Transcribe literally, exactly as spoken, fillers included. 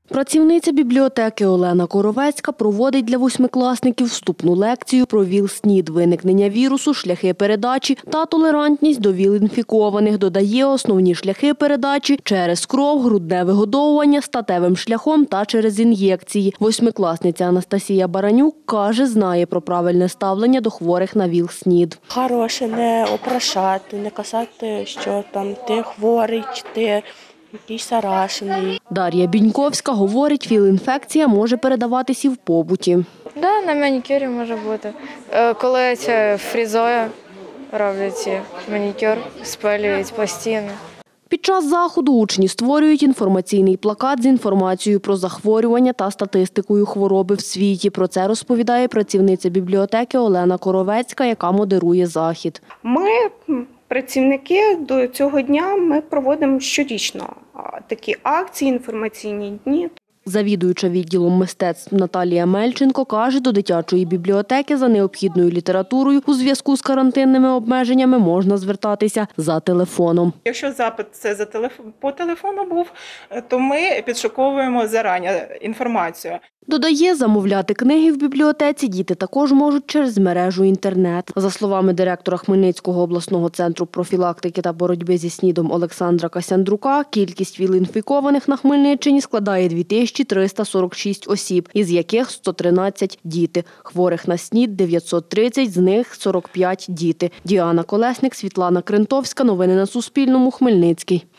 Працівниця бібліотеки Олена Коровецька проводить для восьмикласників вступну лекцію про ВІЛ-СНІД, виникнення вірусу, шляхи передачі та толерантність до ВІЛ-інфікованих. Додає основні шляхи передачі – через кров, грудне вигодовування, статевим шляхом та через ін'єкції. Восьмикласниця Анастасія Баранюк каже, знає про правильне ставлення до хворих на ВІЛ-СНІД. Хороше не опрашати, не казати, що там ти хворий, чи ти якийсь зарашений. Дар'я Біньковська говорить, ВІЛ-інфекція може передаватись і в побуті. Да, на манікюрі може бути. Коли це фрізою роблять манікюр, спалюють пластини. Під час заходу учні створюють інформаційний плакат з інформацією про захворювання та статистикою хвороби в світі. Про це розповідає працівниця бібліотеки Олена Коровецька, яка модерує захід. Ми, працівники, до цього дня ми проводимо щорічно такі акції, інформаційні дні. Завідуюча відділом мистецтв Наталія Мельченко каже, до дитячої бібліотеки за необхідною літературою у зв'язку з карантинними обмеженнями можна звертатися за телефоном. Якщо запит це за телефон, по телефону був, то ми підшуковуємо зарані інформацію. Додає, замовляти книги в бібліотеці діти також можуть через мережу інтернет. За словами директора Хмельницького обласного центру профілактики та боротьби зі СНІДом Олександра Касяндрука, кількість ВІЛ-інфікованих на Хмельниччині складає дві тисячі триста сорок шість осіб, із яких сто тринадцять – діти. Хворих на СНІД – дев'ятсот тридцять, з них сорок п'ять – діти. Діана Колесник, Світлана Крентовська. Новини на Суспільному. Хмельницький.